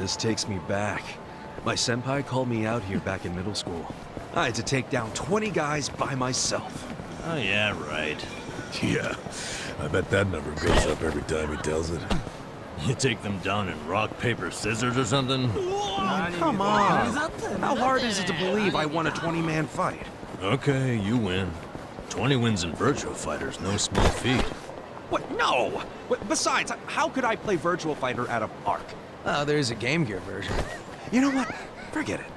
this takes me back. My senpai called me out here back in middle school. I had to take down 20 guys by myself. Oh yeah, right. Yeah, I bet that number goes up every time he tells it. You take them down in rock, paper, scissors or something? Oh, come on! How hard is it to believe I won a 20-man fight? Okay, you win. 20 wins in Virtua Fighter's no small feat. What? No! Besides, how could I play Virtual Fighter at a park? Oh, there's a Game Gear version. You know what? Forget it.